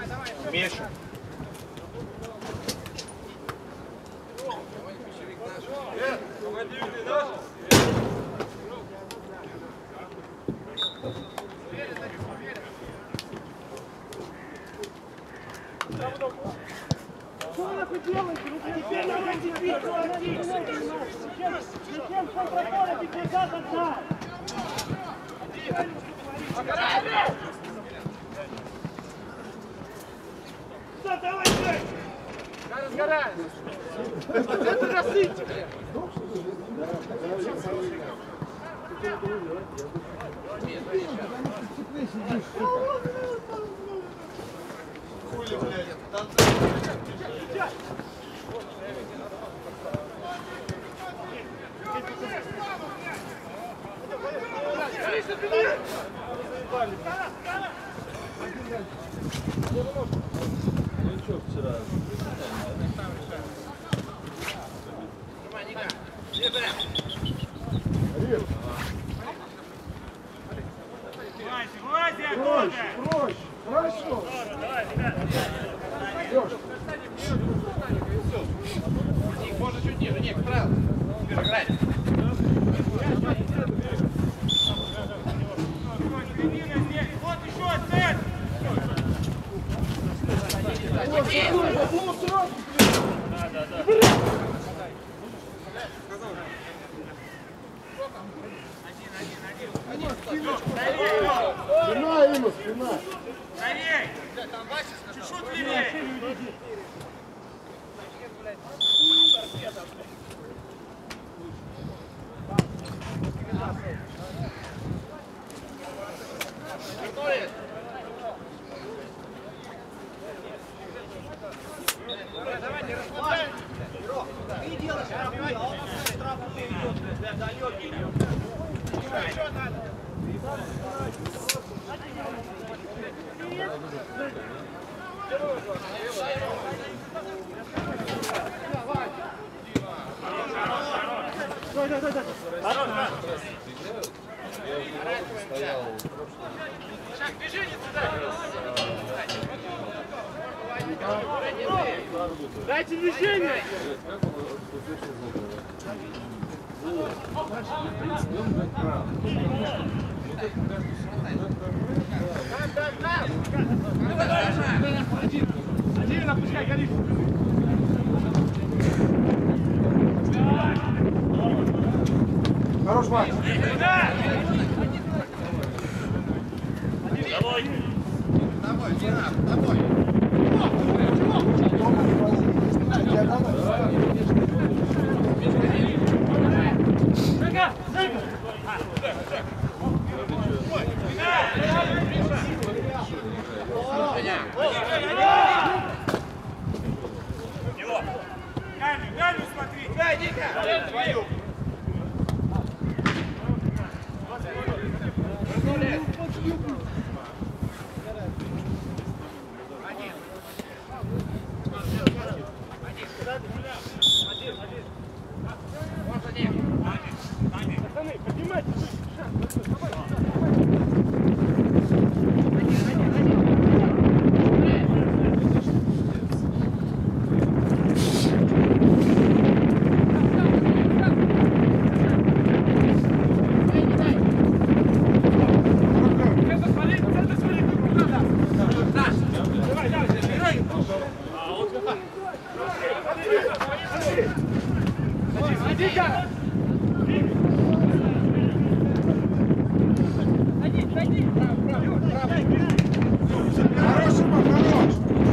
Миша. Что вы нахуй делаете? Теперь давайте бить, зачем контролировать и назад отдать? Да, давай, Жень! Разгорай! Это рассыпьте, блядь! Хули, блядь, Ничего вчера. Проще, хорошо. Давай, ребята. Ник, можно чуть ниже, Ник, вправо. Играй. Вот еще цель! Да. Спина ему, спина. Скорей! Чуть-чуть левее! Давай, не расслабляй. Ты делаешь штрафные, а он штрафные идет, далекий идет. Еще надо. Шаг, движение туда. Дайте движение! Один опускай, Галиф. Хорош, Макс. Домой, не надо, домой. Галю смотри! Дай, Ника! Твою! Пацаны, поднимайте! Хороший, Макс, хорош.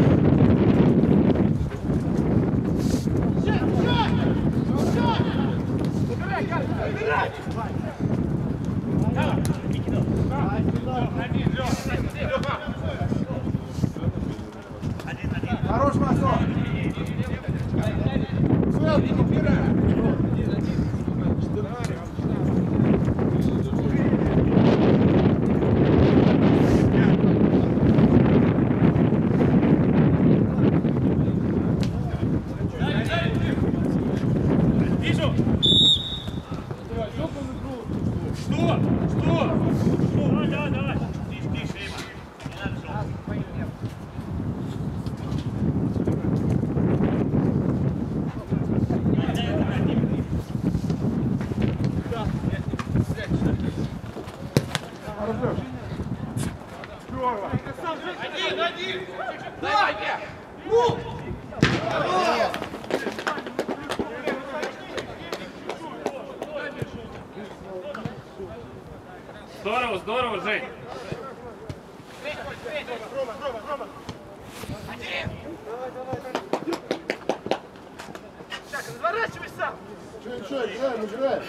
Хорош, Максо. здорово. Один! Давай! Ну! Здорово, здорово, Жень. Разворачивай сам! Чё, играем, играем.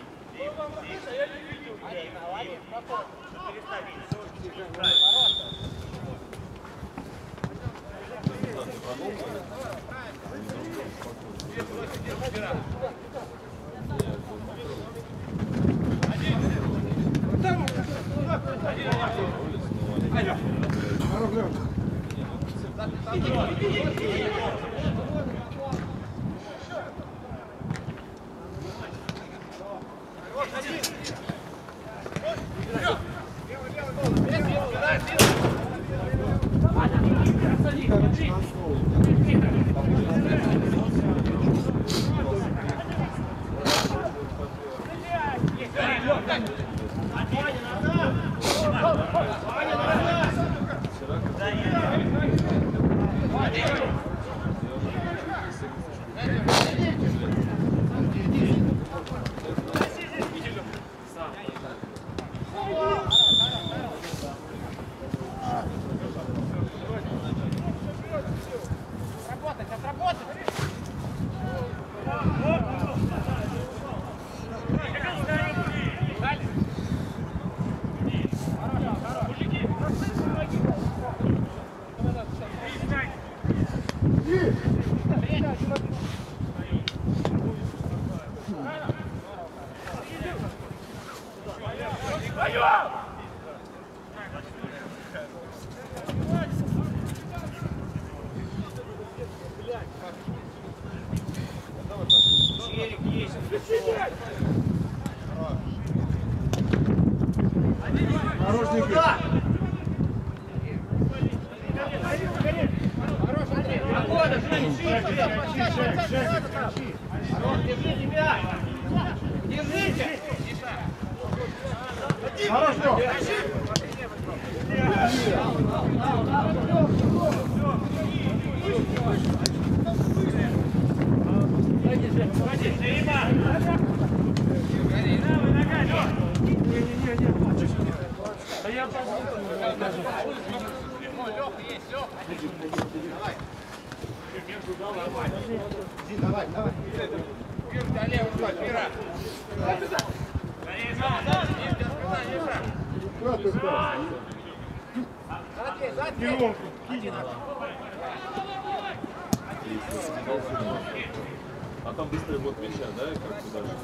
А там быстрый вот мяча, да, как туда же?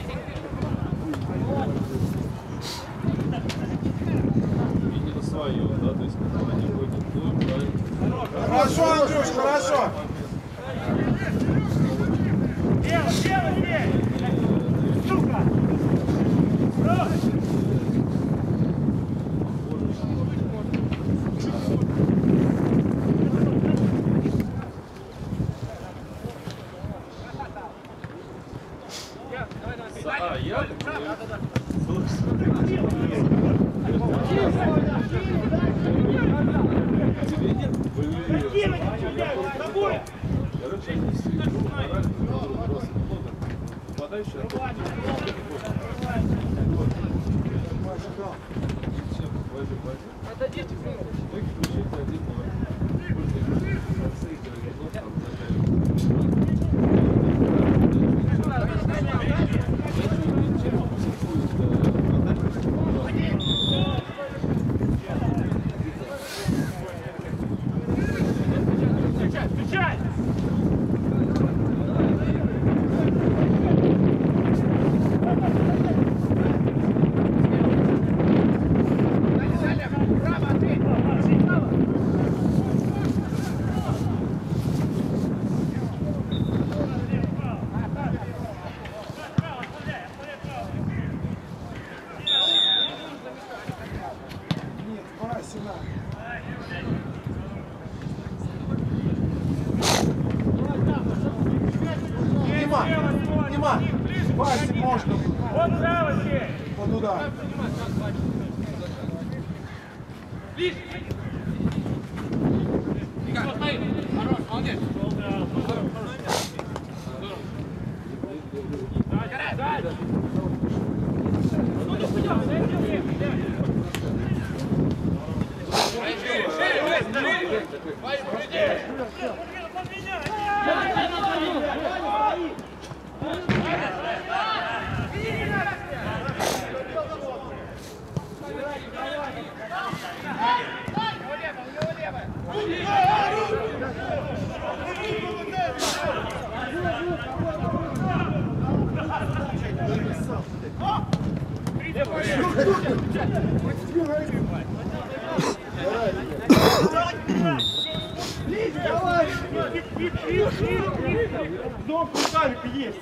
И не на свое, да, то есть когда они ходят, то правильно. Хорошо, Андрюш, хорошо. Дело, сука! А, я? Тебе нет? Короче, они все игру морально просто много. Нападающий отдадите. Многие включают один номер. В конце игры, ну, там, Пальцы можно. Вот право здесь! Вот туда. Дом рукавик есть.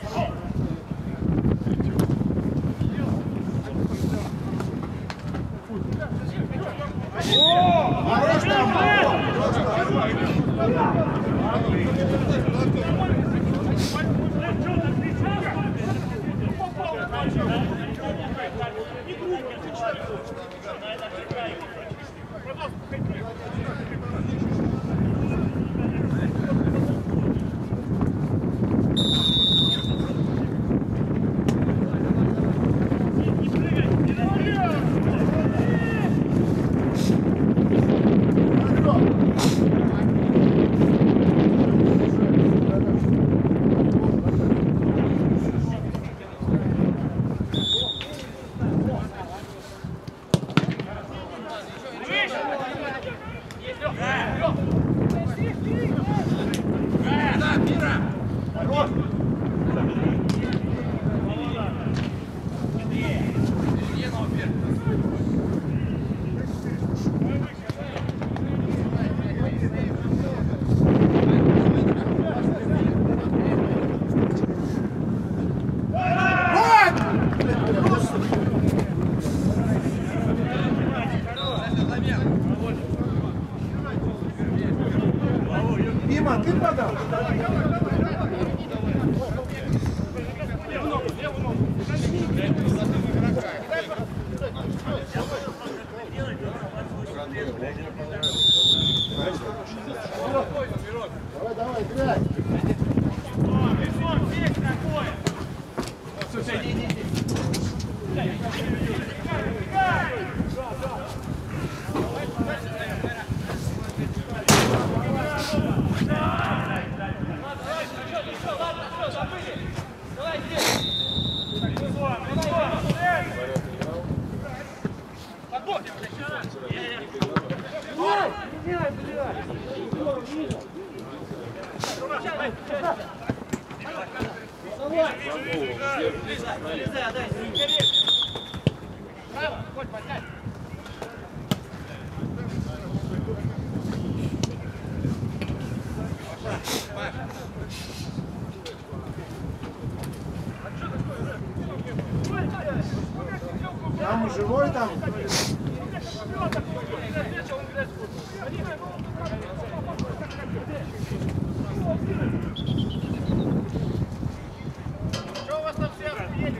Дима, ты подал? Давай, давай, играй. Там живой там? Что у вас там все?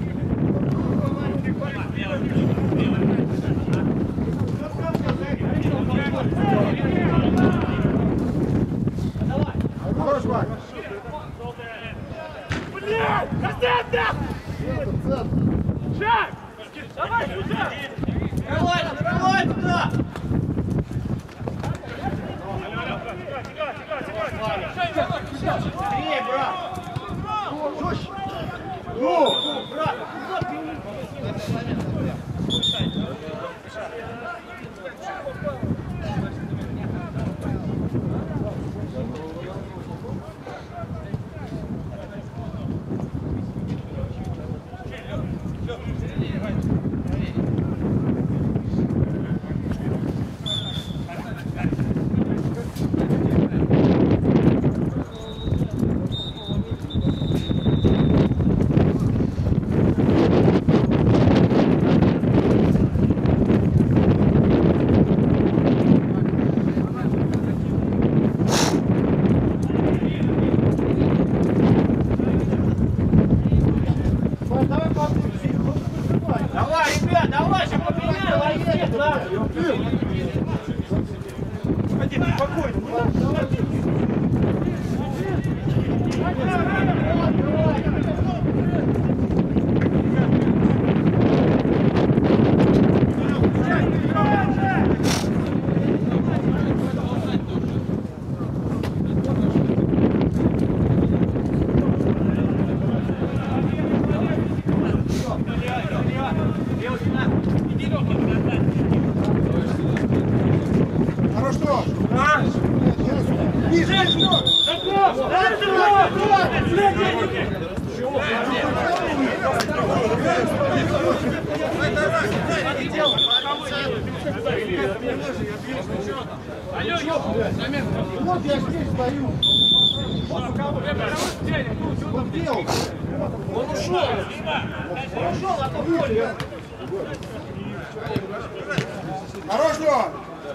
Хорош, Вань. Блядь! Кассета! Шаг! Давай сюда! Давай туда! Быстрее, брат! Жестче! Ну, брат! Никита, спокойно. Не надо. Хорошо. Ниже. Вот я здесь стою. Он делал. Он ушел. Он ушел, а то поле. Хорош, Лён.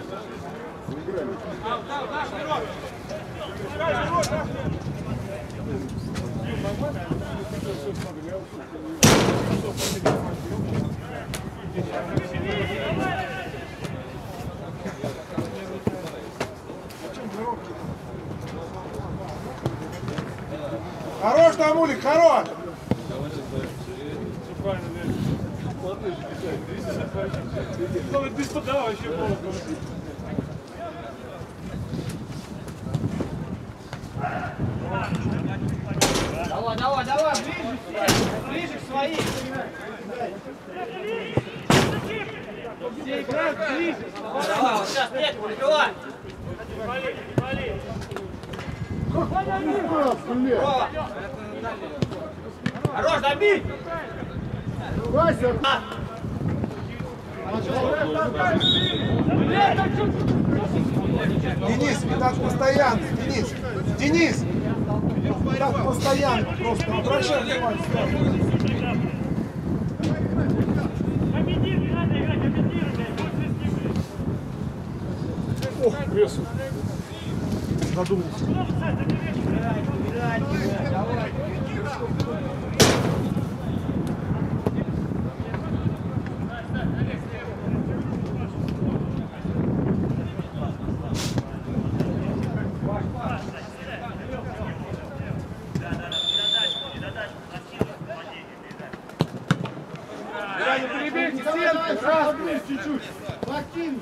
Хорош, Тамулик, хорош! Без подава вообще было. Давай, давай, давай, ближе к своей. Все играют ближе. Давай, вот сейчас, нет, выбивай. Хорош, добей! Вася! Денис, так постоянно, Денис! Денис! Так постоянно, просто обращай внимание. Ох, прессу. Задумался. Чуть-чуть. Активнее.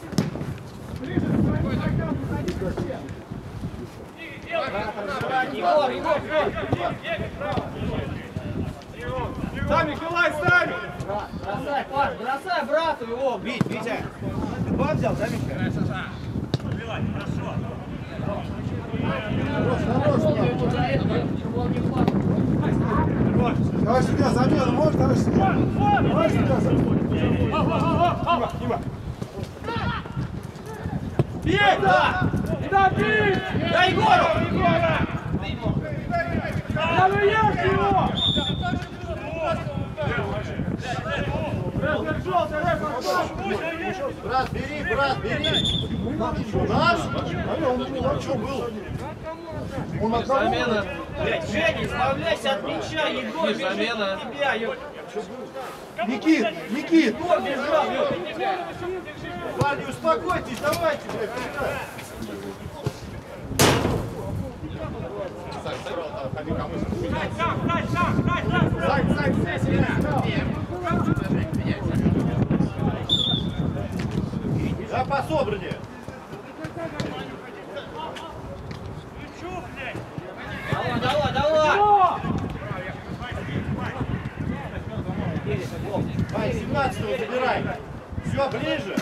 Да, Николай, ставь! Бросай, Паш, бросай брату его бить, Витя. Ты бан взял, да, Митя? Подбивай, хорошо. Давай сюда, замену, можешь, давай сюда. Давай сюда, замену. Дима. Бей! Да! Да, бей! Да, Егору! Да, ну ешь его! Брат, бери! Наш? Он что был? Он от кого? Блядь, Женя, избавляйся от мяча, Егор, бежит на тебя, ё. Никит! Егор бежал, ё. Парни, успокойтесь, давайте, блядь. Да, пособраннее. Давай! Ай, 17-го забирай. Все, ближе.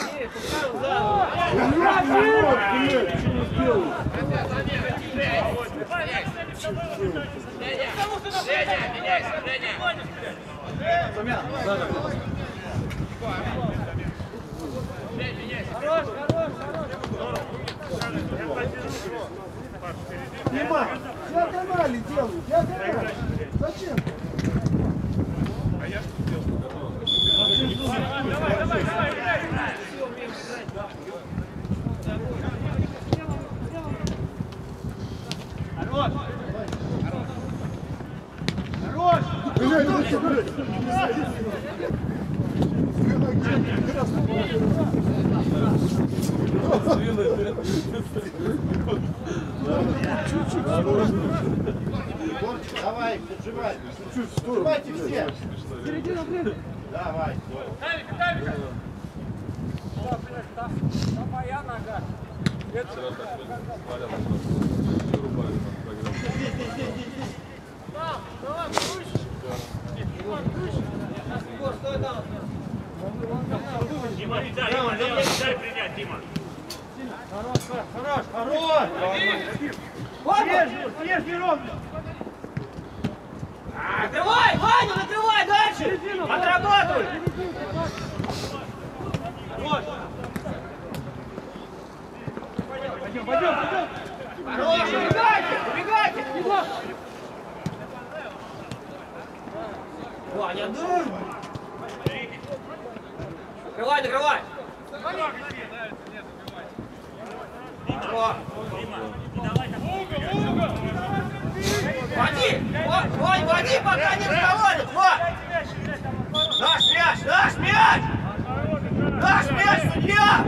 Дима, диагонали делай, диагонали. Зачем? Хорош! Давай, поджимай. Чуть-чуть в сторону. Поджимайте все. Давай. Там моя нога. Дима, дай принять, Дима. Хорош! Съешь, неровно! Накрывай, Ваня, накрывай дальше! Отрабатывай! Пойдем! Хорош, убегайте! Ваня, дур! Накрывай! Води, пока не разговаривает! Наш мяч! Судья!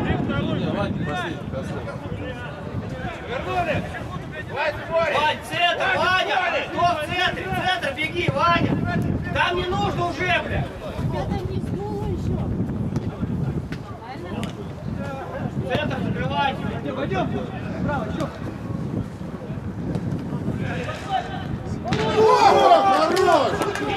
Вернули! Вань, центр, Ваня! Кто в центре? Центр, беги, Ваня! Там не нужно уже, бля! Центр закрывайте! Пойдем! Право, еще! Хорош!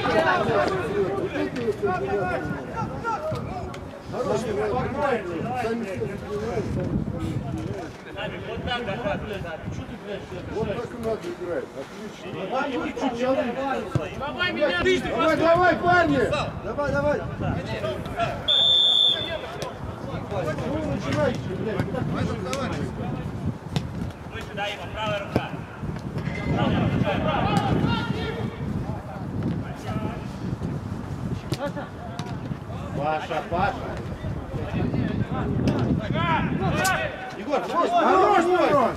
Вот так докатывай. Вот так и надо играть. Отлично. Давай меня! Давай, парни! Давай. Ну, начинайте, блядь. Выше, дай ему, правая рука. Паша. Егор, хорош, Егор!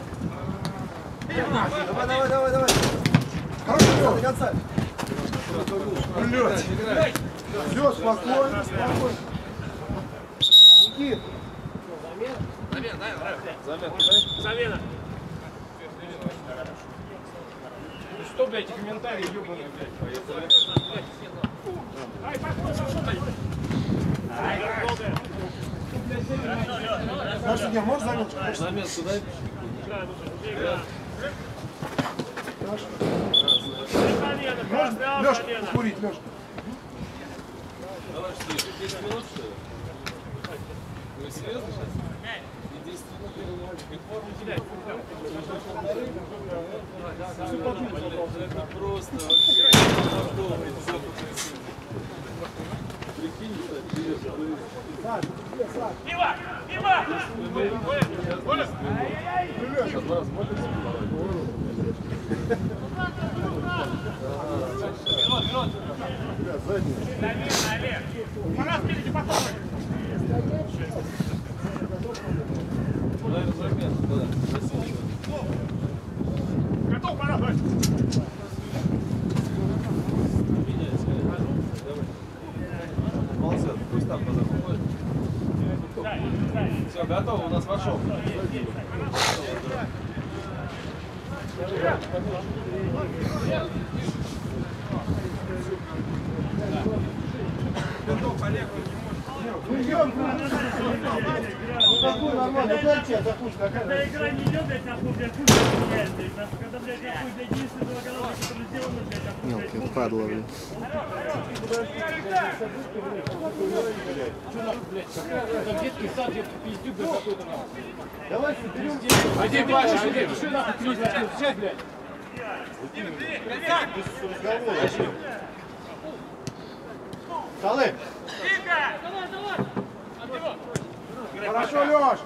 Давай. Хорошо, до конца. Блядь. Все, спокойно. Никит. Замена. Что, блядь, эти комментарии ебаные, блядь. Хорошо, не, можешь заметить? Замес сюда. Лёшка, покурить, Лёшка. Давай, что, еще 10 минут, что ли? Вы серьезно сейчас? И 10 минут первый матч. Это просто вообще повторный запад. Прикинь, кстати, Дима! Пора впереди потом! Готов, пора! Молодцы, пусть там подходит. Все, готово, у нас вошел. Когда игра не идет, блядь, нахуй, блядь, пусть меняется, блядь, нахуй. Когда, блядь, нахуй, блядь, единственный головы, который сделан, блядь, нахуй, блядь. Мелкая падла, блин. Детский сад, где пиздюк, блядь, какой-то нахуй. Давай соберем. А где Паша, блядь, что нахуй кричишь, сейчас, блядь. Салым. Хорошо, Лёш.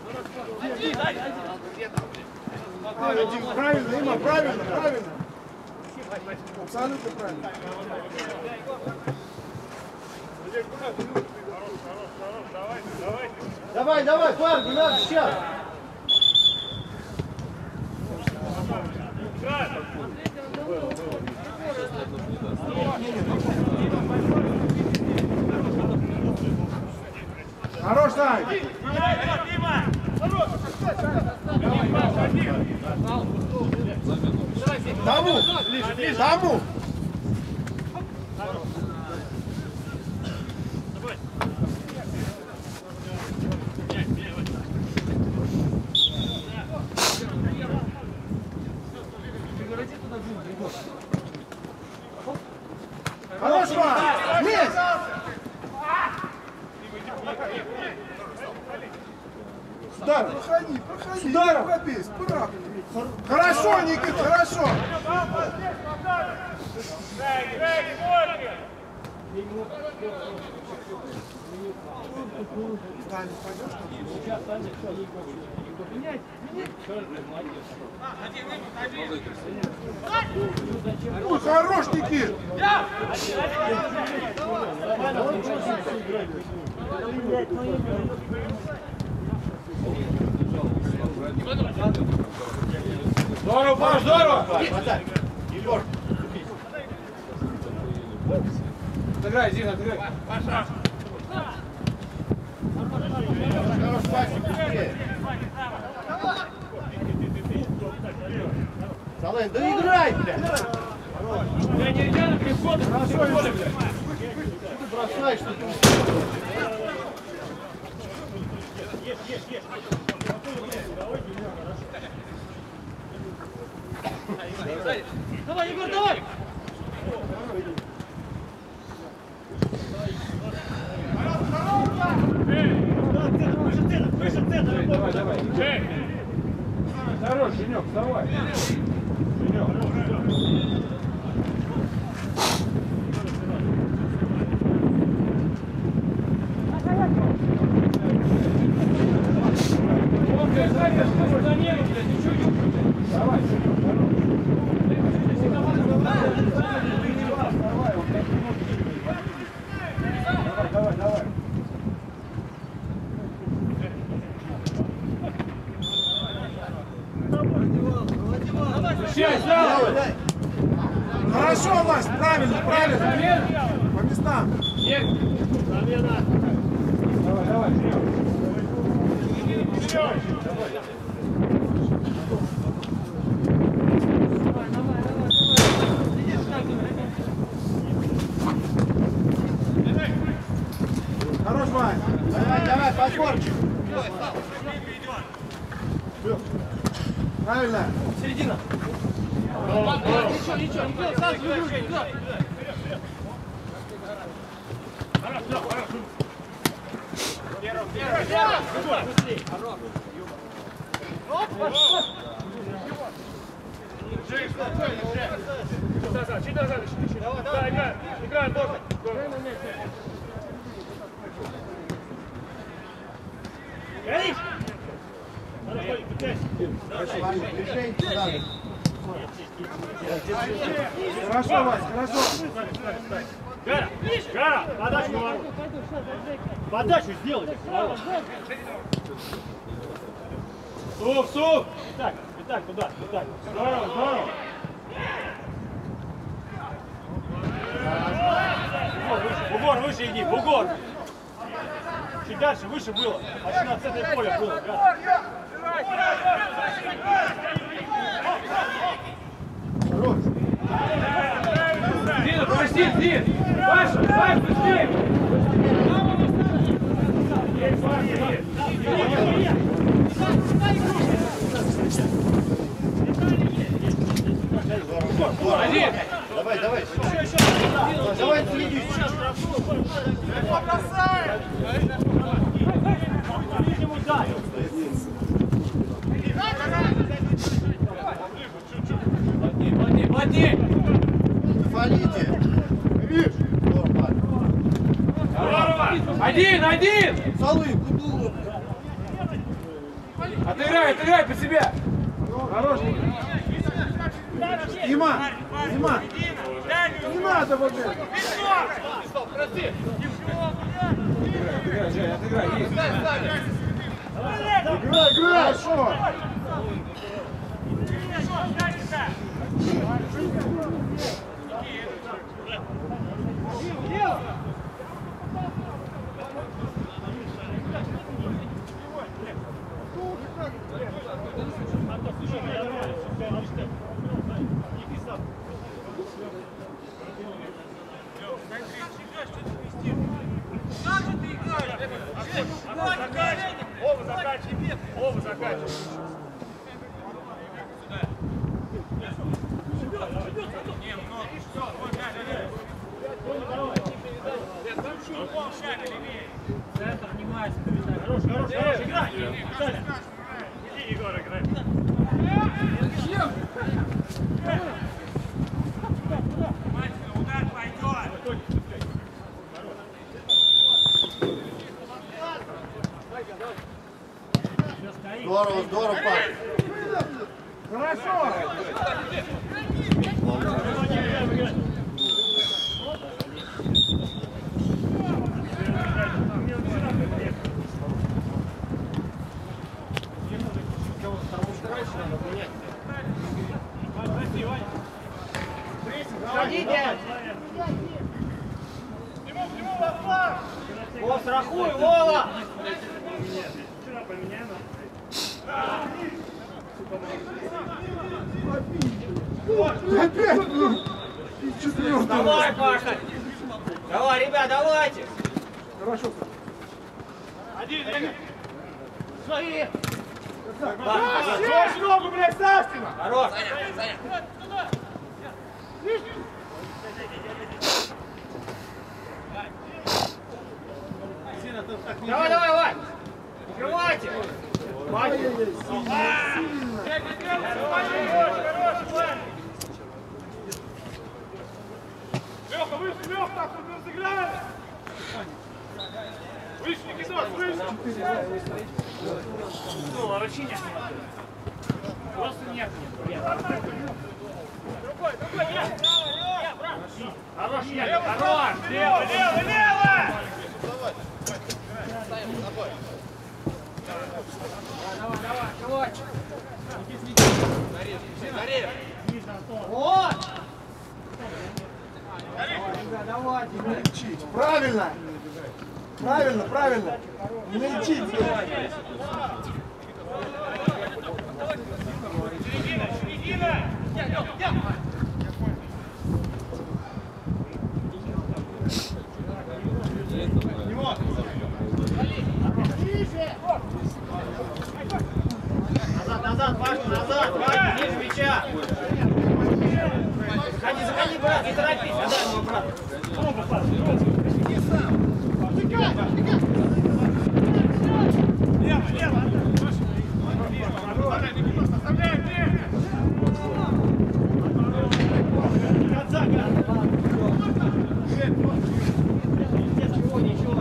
Правильно, Дима, правильно. Абсолютно правильно. Давай, парни, надо сейчас. Хорош, Сань. Дима! Тому! Хорош, Вань! Есть! Удар! Проходи, проходи! Удар! Пробей, справа! Хорошо, Никит, хорошо! Ой, хорош, Никит! Здорово, Паш, здорово! Отыграй, Зин, отыграй. Хорош, пасик, быстрее! Салэн, да играй, блядь! Я не реально приход, хорошо, блядь. Ты бросаешь, что ты? Давай, Егор, давай! Выше центр, Давай, давай. Хорош, Женек, вставай. Женек. Давай, давай, давай. Хорошо, Вась, правильно, правильно! По местам! Давай, давай, Хорош, Вань! давай, давай, подборчик! Правильно! Середина! Ничего, сразу выгрузить, да! чуть назад, давай, играем, боком. Горишь! Хорошо, Вась, хорошо! Гара, подачу на ворот. Подачу сделай. Суп! Так, туда. Здорово, здорово. Бугор, выше иди, бугор. Чуть дальше, выше было. Почти на центре поля было. Хорош! Дина, подожди, Дин! Паша, Паш, быстрее! Один! Давай, давай! Давай, следи! Плотней! Фалите! Видишь? Здорово! Один! Салым, куду! Отыграй по себе! Хорош! Дима! Не надо вот это! Отыграй, есть! Играй! Хорошо! Вова заканчивай. Центр внимательно. Хорош, играй! Саня! Иди, Егор, играй! Удар пойдет! Здорово, здорово, Паш. Хорошо. О, страхуй, Вова! Опять, ну, четвертый. Давай, Паша! Давай, ребят, давайте! Хорошо. Один, двигай! Смотри! Хорош! Ногу, блядь, Савкина! Хорош! Давай, давай, Вань! Открывайте! Вань! Леха, выше, Леха, так тут разыграли! Выше, Никитос, выше! Ну, а вообще нет. Просто нет. Другой, нет! Хорош, нет, хорош! Лево, лево, лево! Давай, давай, давай! Вот! Давайте! Мельчить. Правильно. Правильно, правильно. Мельчить. Середина! Назад, назад, Пашка, назад! Ваня, ниже мяча! Заходи, заходи, брат, не торопись! Отдай ему, брат! Лево, лево! Оставляем время! Конца, Ничего, ничего!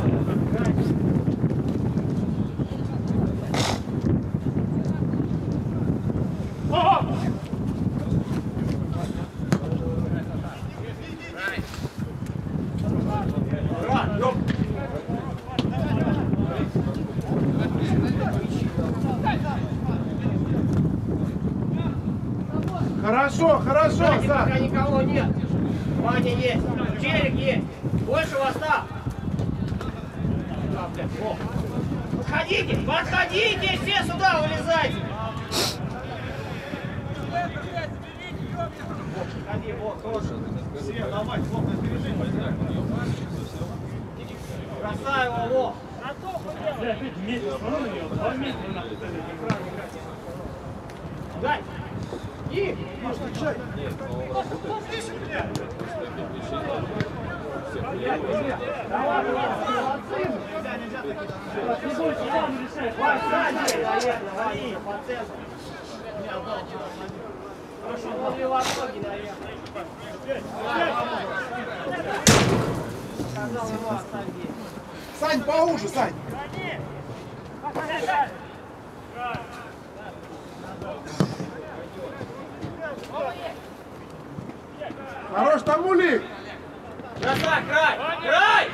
Хорошо, хорошо, Сзади Саш. пока никого нет! Ваня есть! Челик есть! Больше восстав! Подходите! Подходите! Все сюда вылезайте! Подходи, вот, тоже! Все, давай, плотное движение. Бросай его, во! Дай! И! Давай, молодцы! Не бойся, сам решай! Вань, сзади! Вань, по центру! Хорошо, возле ноги, наверное. Сказал его оставить. Сань, поуже, Сань. Хорош, там Улик. Бросай, край! Край!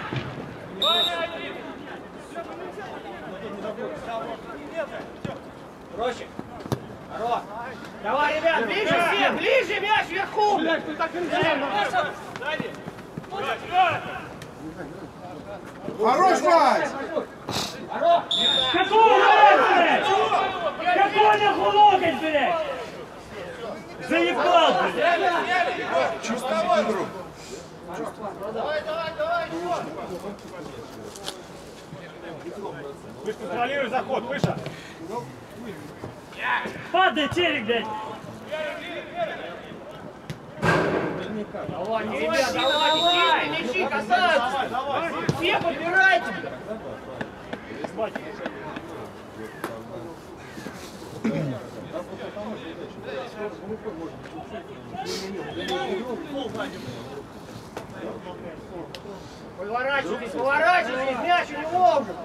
Проще. Хорош. Давай, ребят, ближе все, ближе мяч вверху! Блядь, ты так нельзя! Хорош, Вась. Хорош! Какой блядь? Какой нахуй локоть, блядь? Заебал, блядь! Чувствуй друг. Выше контролируй заход, выше. Падай, Терек, блядь! Давайте, ребят, давайте, мячи касаются. Все подбирайте. Поворачивайтесь, мяч у него уже.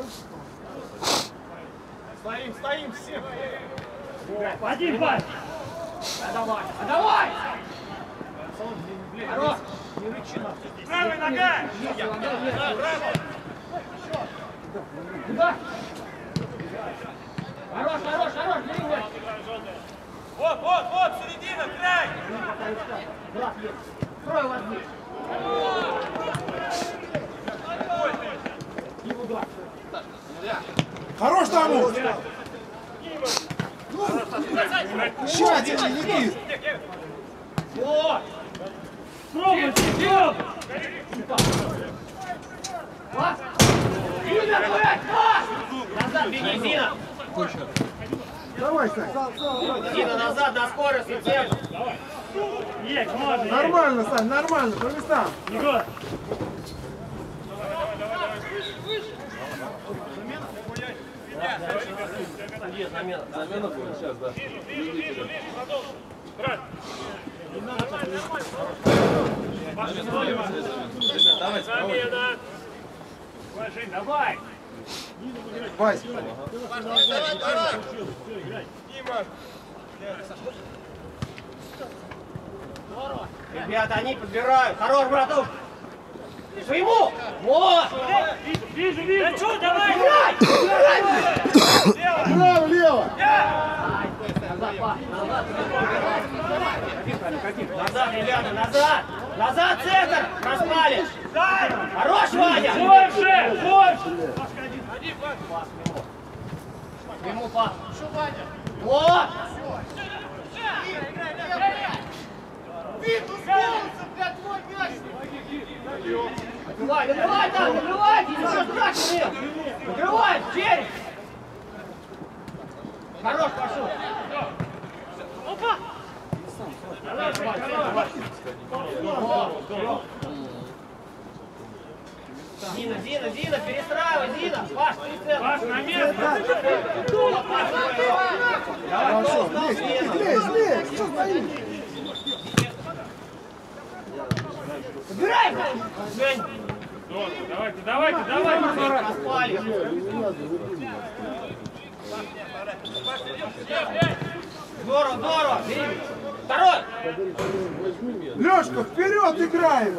Стоим все. Один пас! Давай! Хорош! Правая нога! Куда? Хорош, бери мяч. Вот, середина, край! Брат, есть. Строй вас здесь. И удар. Хорош тому! Еще один, Никит! Вот! Пробуй! Пас! Зина, блядь, пас! Назад беги, Зина! Давай, Сань. Зина, назад на скорость, и центр. Есть, можно! Нормально, Сань, нормально, по местам. Егор! Есть замена. Замена будет сейчас, да. Давайте, Замена! Жень, давай! Вась. Ребята, они подбирают. Хорош, братуш! Своему! Вот! Вижу! Да что, давай! Играй! Право, лево. Назад, пас! Назад, ребята, назад! Назад, центр! Распали! Хорош, Ваня! Больше! Ему пас! Вот! Накрывай там, накрывайте! Не что страшно, накрывай, череп! Хорош, пошел! Опа! Зина, перестраивай, Зина! Паш, ты центр! Паш, на место! Хорошо, лезь, что стоишь? Убирай! Жень! Давайте! Распали! Здорово! Бери! Второй! Лёшка, вперед играем!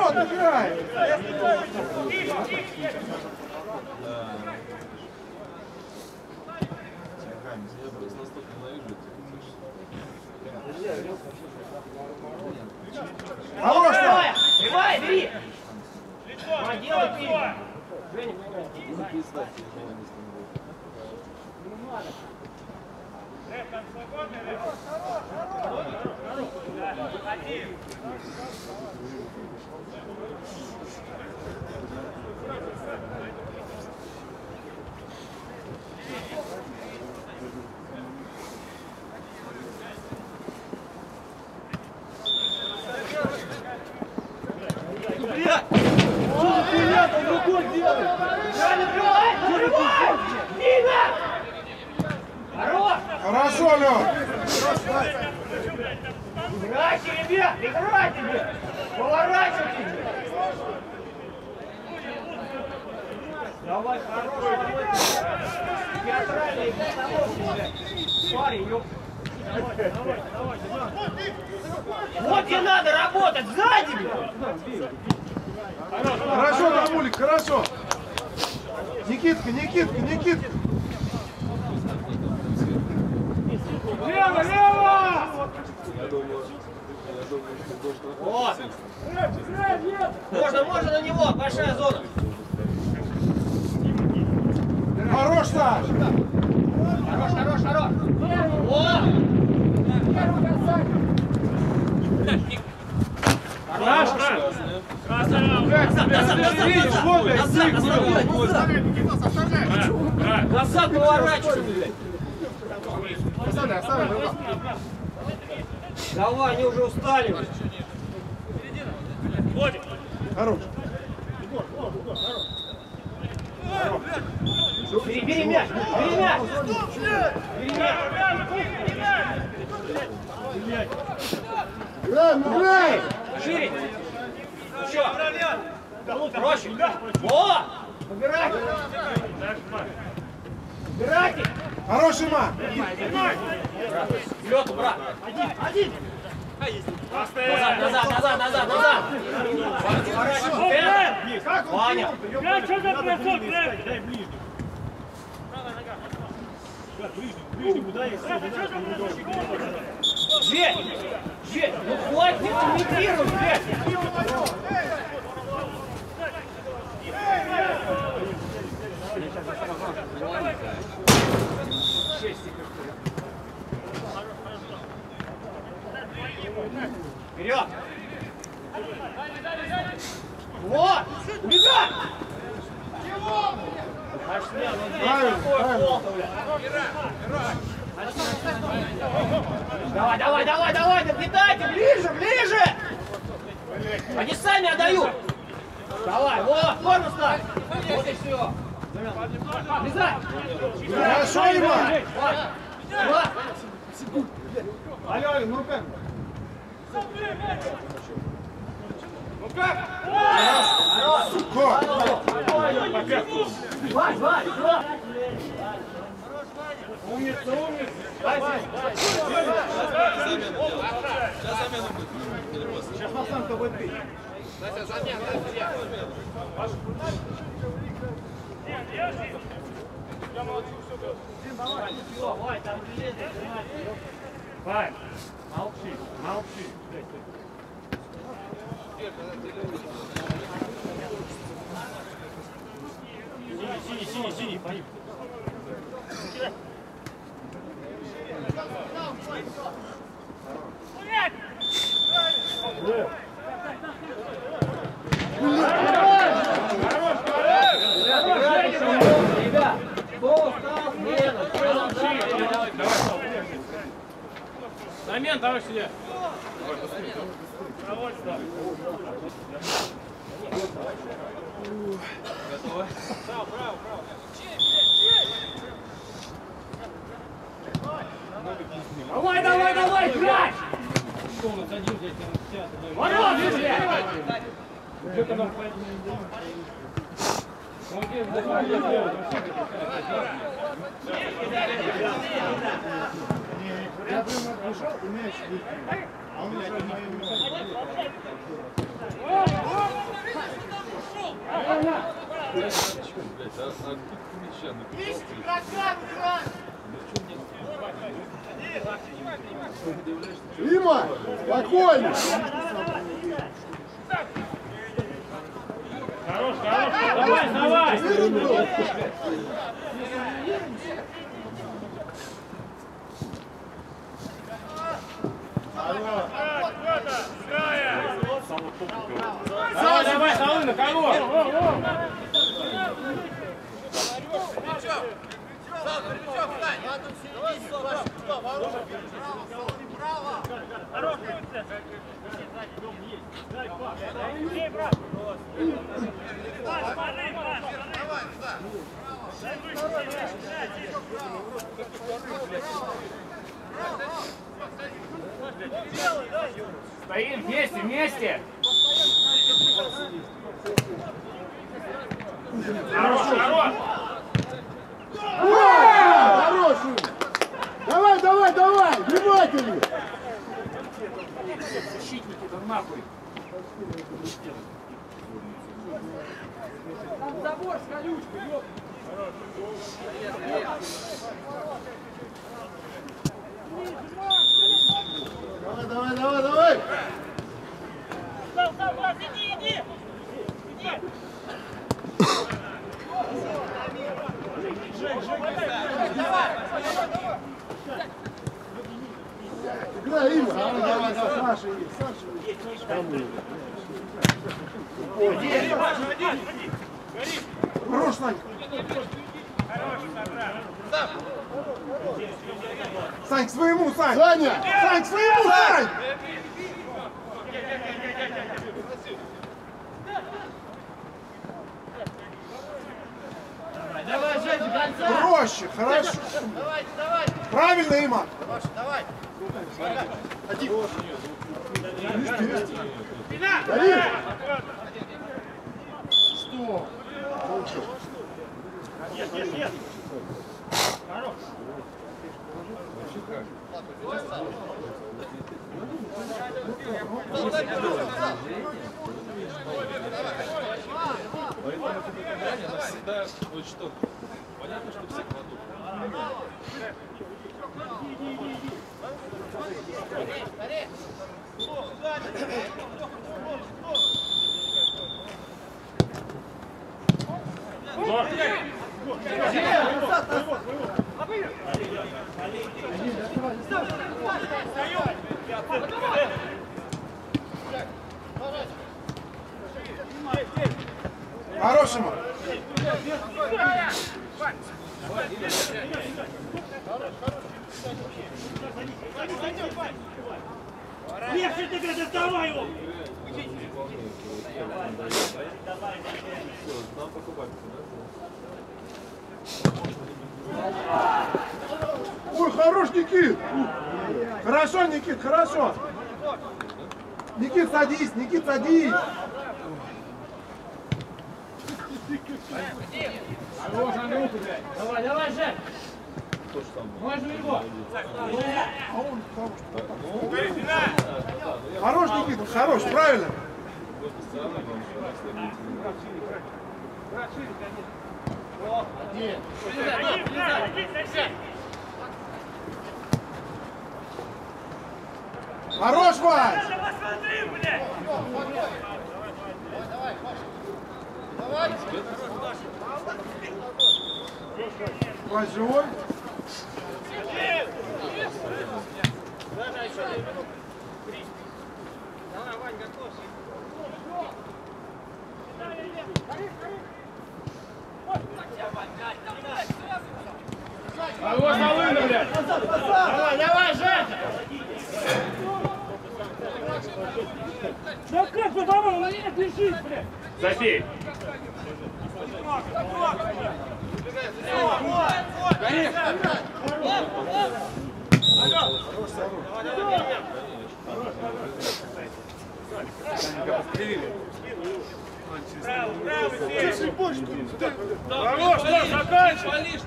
Хорош, Сань! Давай, бери! Делай ты! Женя, Хорошо, Лёш! играйте, ребят! Играйте, ребят! Поворачивайте! Давай, хорошо! Театральные постановки, блядь! Парень, ёп! Вот где надо работать! Сзади, блядь! Хорошо, Дамулик, хорошо! Никитка! Лево! Вот! Можно на него! Большая зона! Хорош, Саш! Хорош! Вот! Назад поворачивай, блядь! оставим, рука. Давай, они уже устали. Хорош. Бери мяч, бери мяч. Бери мяч. Играем, играем! Шире. Еще. Проще. Во! Убирайте. Убирайте. Хороший мат! Вперед, брат. Один. Назад. Ваня. Что за бросок, дай ближе. Ближе, куда я Жень, ну хватит имитировать, блядь. Вперед! Вот! Убегай! Давай, нагнетайте, ближе! Они сами отдают! Давай, вот, форму ставь! Вот и все! Влезай! Хорошо, Иван! Вот! Алло, ну как? Ну как? Сука! Вань! Умница! Сейчас пацан тобой бить. Вань, там железо. Вань, молчи. Синий, поехали. Ребят, кто стал смена? Момент, давай сюда. Готово. Давай, играй! Ворот, блядь! Я прямо пришел и мяч выкинул. А он уже в моем Дима, спокойно! Хорош, давай! Давай, Сауль, на кого? Стоим вместе! Хорош! Хороший! Давай! Внимательнее! Защитники, да нахуй! Там забор с колючкой, ёп! Давай! Иди! Играй, Има! Давай, Саша есть! Хорош, Надь! Хорош, Сань, к своему, Сань! Саня! Сань, к своему, Сань! Давай, Женя, до конца. Проще, хорошо. Давай. Правильно, Има. Давай. Давид! Что? Есть. Хорош. Поэтому это наказание, она всегда очень тонкая. Понятно, что все кладут. Хорошему. Легче тебе, доставай его! Нам покупать, Ой, хорош, Никит. Хорошо, Никит, хорошо. Никит, садись, Никит, садись. Давай, Жень. Можно его. А он хорош, Никита, хорош, правильно. Хорош, Вась! Вась живой? Хорош, Волына, блядь! Давай, Жень. Да как вы, давай, он не лежит, блядь! Забей! Хорош, заканчивай!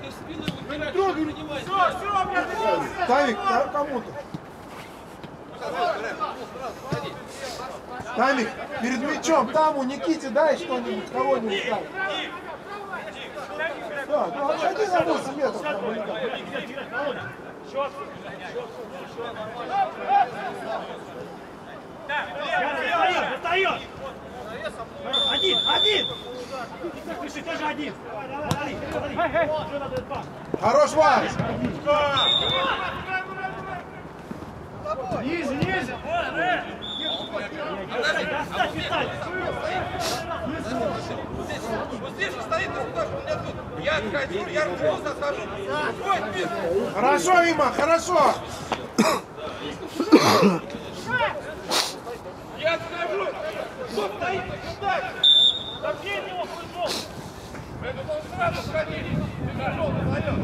Тавик, кому-то. Тамик, перед мячом, там у Никите дай что-нибудь, кого-нибудь дай. Да, ну отходи на 8 метров. Там, Достаешь! Один! Пиши, тоже один! хорош, Вась! Ниже! Доставь, Виталий! Вот здесь же стоит, у меня тут. Я отхожу, я просто отхожу. Хорошо, Има, хорошо! Я отхожу. Кто стоит? Да где его пришел? Это он сразу сходили. Пришел на вдвоем.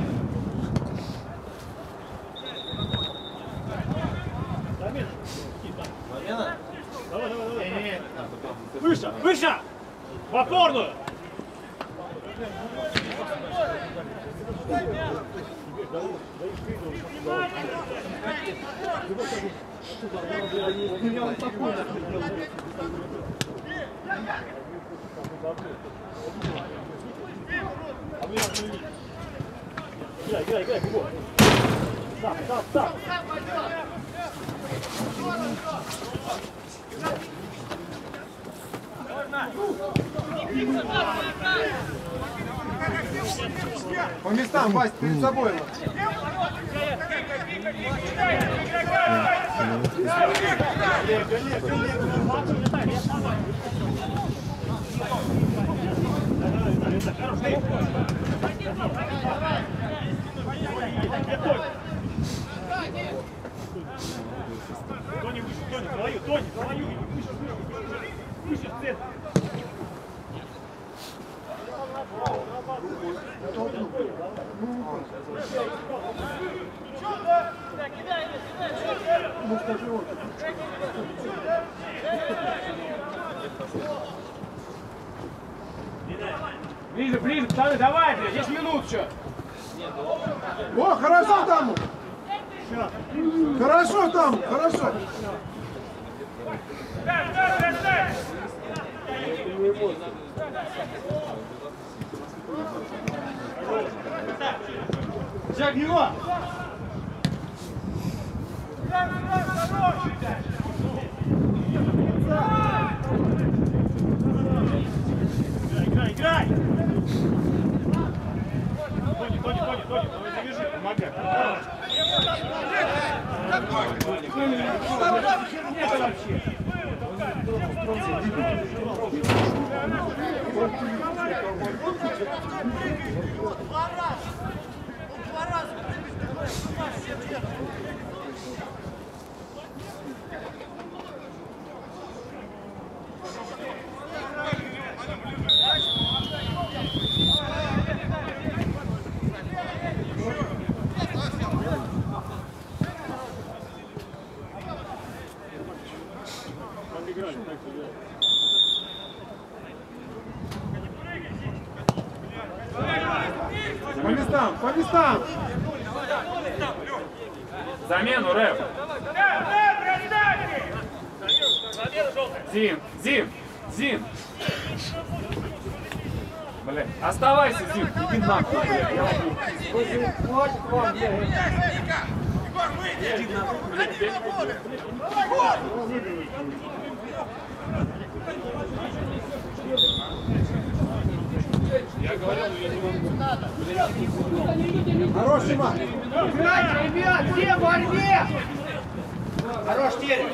Давай. Выше! В опорную! Играй, бегу! Так! По местам, Вась, перед собой. Выше, в центр. Ближе, ближе, пацаны, давай, блядь, 10 минут еще. О, хорошо там! Хорошо там, хорошо! Жак, его! Играй, играй! Тони, завяжи, помогай. Нет вообще. По местам, по местам! Замену, Рэп. Зин. Блин, оставайся, Зин, иди нахуй, блядь. Я Хватит вам, блядь. Егор, выйди! Хорош, Дима! Играйте, ребят, все в борьбе! Хорош, Терек!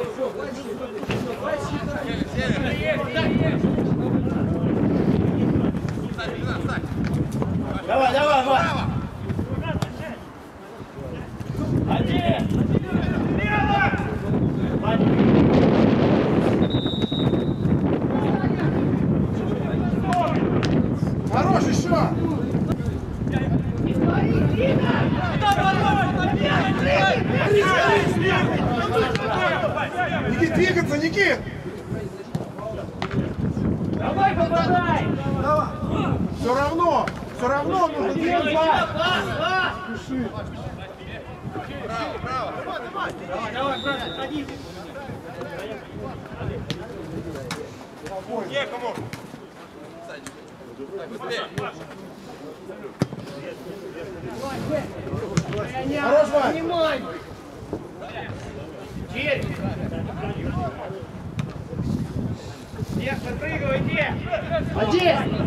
Давай, давай, давай! Один! Хорош еще! Никит, двигаться, Никит! Давай, попадай! Давай! Все равно нужно двигаться! Спеши! Давай, брат, садись! Некому! Хорош, Вань! Внимание! Терек! Всех выпрыгивайте! Один!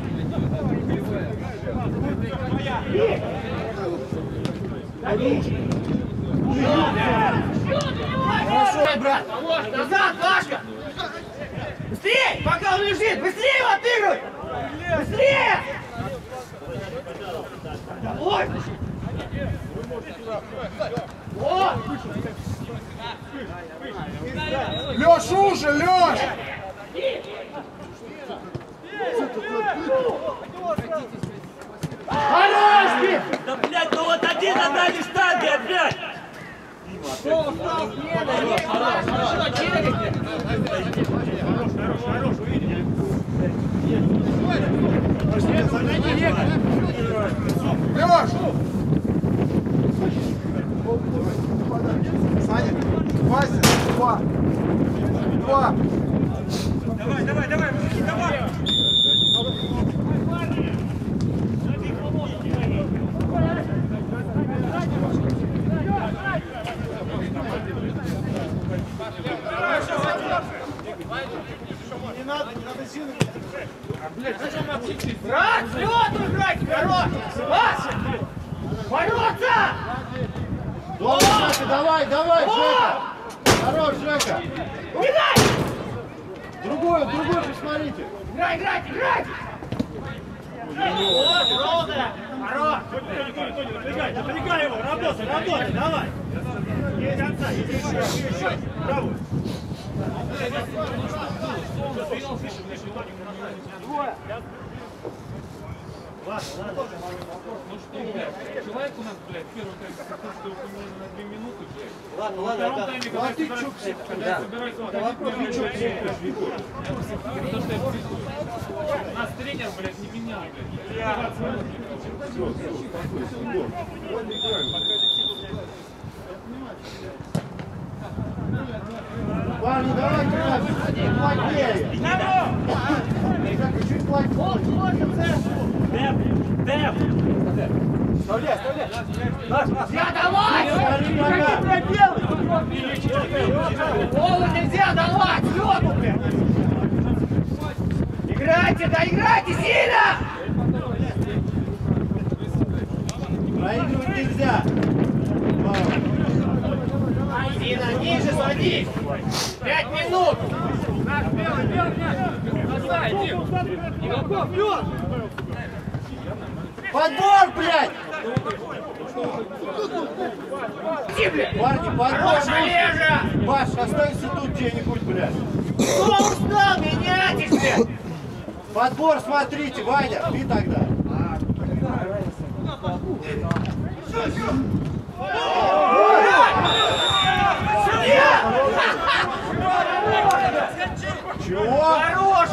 Хорошо, брат! Назад, Пашка! Быстрее! Пока он лежит! Быстрее его отыгрывай! Быстрее! Ой! Вот! Лёш, уже, Лёш! Хороший! Да, блядь, ну вот один на дальней штанге опять! Что устал? Хорошо, Терек! Хорош, увидели. Лёш! Саня, Вася, два! Давай, мужики, давай! Не надо сильно. Брат, лёд играть! Хорош! Пас! Бороться! Давай, Жека! Хорош, Жека! Убегай! Другой, посмотрите! Играть! Вот, ровно! Хорош! Тони, напрягай его, работай, давай! Есть конца, еще, правую! Пошел выше, блядь, Ладно, тоже малый вопрос. Ну что, блядь, человек у нас, блядь, первый тайм, что упомянул на 2 минуты, блядь. Ладно, Во втором тайме, когда ты собираюсь- чё, когда собираюсь уходить, первый чё, тайм, то, что я психую. Нас тренер, блядь, не менял, блядь. Все, успокойся, Егор. Давай играем. Парни, давай плотнее. Чуть плотнее. Вставляй. Нельзя давать! Голову нельзя давать! Лёгу, блядь! Играйте, да играйте сильно! Проигрывать нельзя. Сильно, ниже садись! 5 минут! Подбор, блядь! Парни, подбор! Олежа! Паш, останься тут где-нибудь, блядь. Кто устал? Меняйтесь, блядь! Подбор, смотрите, Ваня, ты тогда. Чего? Хорош!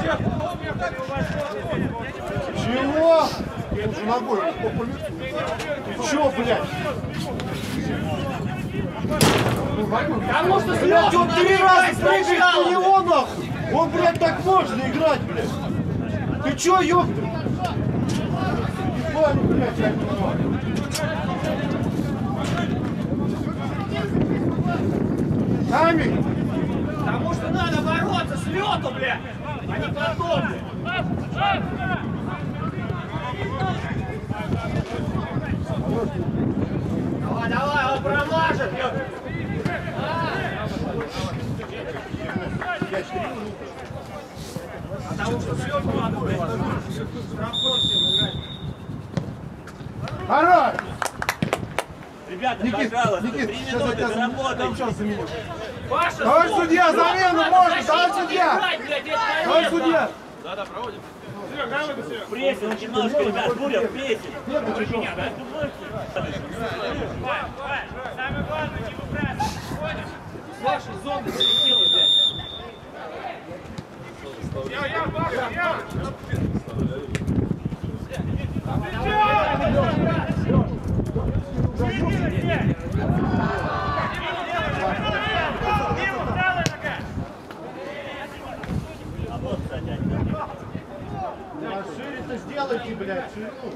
Чего? Уже ногой по лицу. Ты чё, блядь? Потому что Блядь, он 3 раза слёзы прыгает по него, нахуй! Он, блядь, так можно играть, блядь! Ты чё, ёпта? Ебать, блядь, я не понимаю. Камень! Потому что надо бороться с лёту, блядь! А не потом, блядь! Давай, он промажет, ёпта! Потому что с лёту надо, блядь! Хорош! Ребята, Никит, пожалуйста, Никит, 3 сейчас я минуты, тебя доработайте. сейчас заменю. Паша, Давай, стоп! судья, замену можно, давай, судья! Играть, блядь, это Давай, конец, судья! Прессинг немножко, ребят, Буря, прессинг. С вашей зоны залетело, блядь! А шире-то сделайте, блядь, ширину.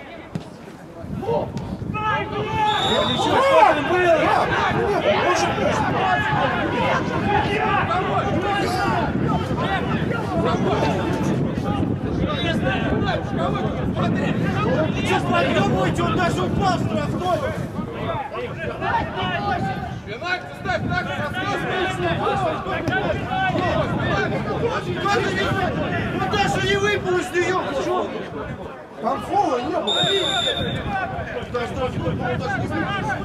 Сейчас подъебывайте, он даже упал штрафной. Пенальти ставь, так, Он даже не выпал из нее, чё? Там фола не было. Даже штрафной, он даже не выпал.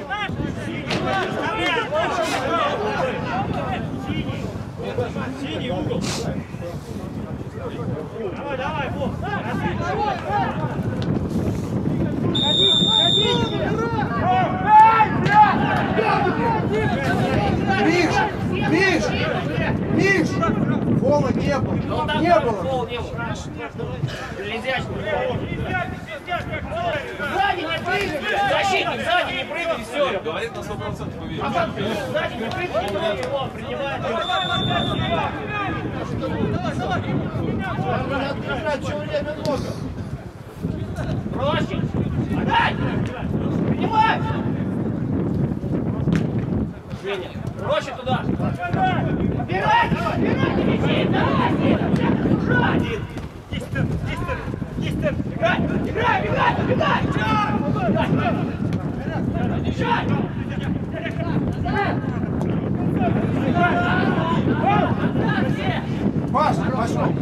Синий угол. Давай, Бог. Миш! Миш! Фола не было. Не было. Фол не было. Лезящий. Сзади не прыгай, блядь. Защитник сзади не прыгай, и все. Говорит на 100% уверен. А как ты сзади не прыгай, не трогай его, принимай. Надо играть, чего время много. Проще. Отдай! Принимай! Женя, проще туда. Убирайте его, убирайте, лечи, давай, ужать! Играй, играй, бегай, убегай! Бежать! Паш, пошел.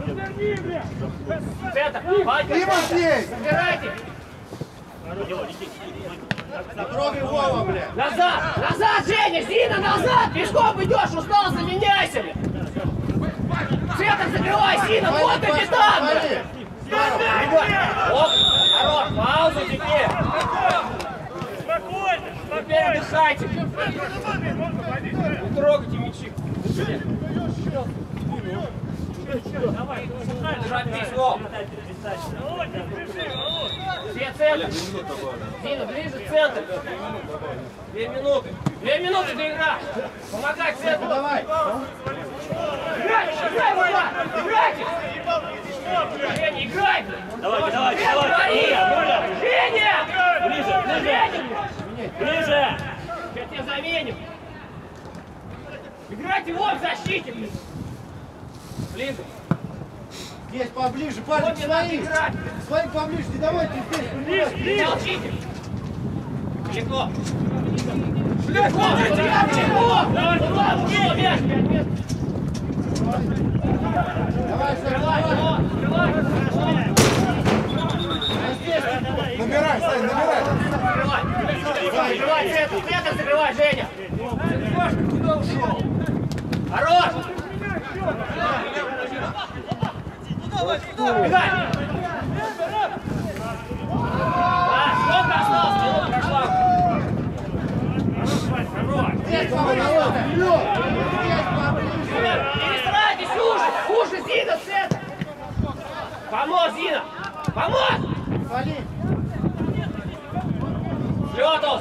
Центр, Вадик, Ты, Матвей! убирайте! Трогай Вова, бля. Назад! Назад, Женя! Зина, назад! Пешком идешь, устал, заменяйся! Центр закрывай, Зина! Вот капитан! Оп! Хорош! Паузу теперь! Теперь отдыхайте! Не трогайте мячи! Держать письмо! Все центр! Зина, ближе к центру! 2 минуты! 2 минуты до игра! Помогай центру! Давай. Играйте! Играй, Вова! Играйте! Женя, играй! Давай. Женя! Ближе. Ближе! Сейчас тебя заменим! Играйте вон в защите! Ближе! Здесь поближе, парни, Вот не надо свои. играть! Свои поближе, не давайте здесь. Не молчите! Далеко! Далеко! Далеко! Ушел мяч! 5 метров! Давай, Открывай! давай. Открывай! Набирай, Сань, набирай. Закрывай центр, закрывай, Женя! Куда ушел? Хорош! Бегай! Сколько осталось? Минута прошла. Здесь поближе. Вперед. Здесь поближе. Перестарайтесь уже! Уже, Зина, центр! Помочь, Зина! Помочь! Вали. Слету!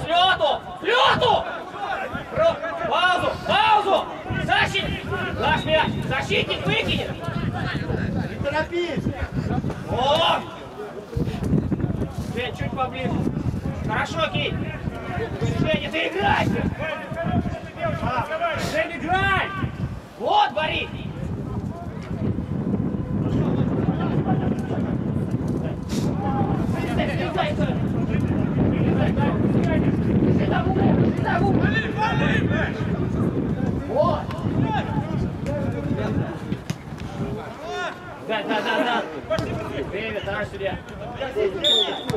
Паузу! Защитник! Наш мяч! Защитник выкинет! Не торопись. О! Жень, чуть поближе. Хорошо, Кей. Женя, ты играй! Жень, играй! Вот, Борис! Вот! Да. Время, товарищ судья.